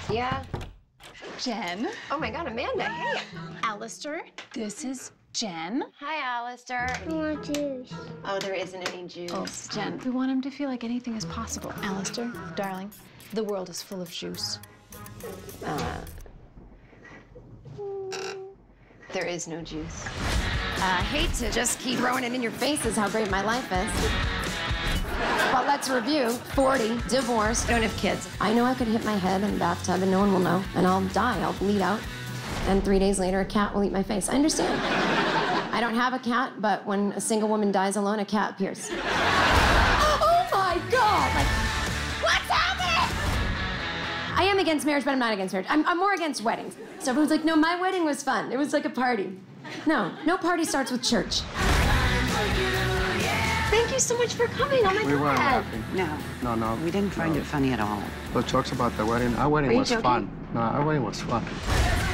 Yeah. Jen. Oh my God, Amanda, hey. Alistair, this is Jen. Hi, Alistair. I want juice. Oh, there isn't any juice. Oh, Jen, we want him to feel like anything is possible. Alistair, darling, the world is full of juice. There is no juice. I hate to just keep throwing it in your faces how great my life is. But let's review. 40, divorced, don't have kids. I know I could hit my head in the bathtub and no one will know, and I'll die, I'll bleed out. And 3 days later, a cat will eat my face. I understand. I don't have a cat, but when a single woman dies alone, a cat appears. Oh my God! Like, what's happening? I am against marriage, but I'm not against marriage. I'm more against weddings. So everyone's like, no, my wedding was fun. It was like a party. No party starts with church. Thank you so much for coming. Oh my God. We weren't laughing. No. We didn't find it funny at all. The jokes about the wedding, our wedding was joking? fun. No, our wedding was fun.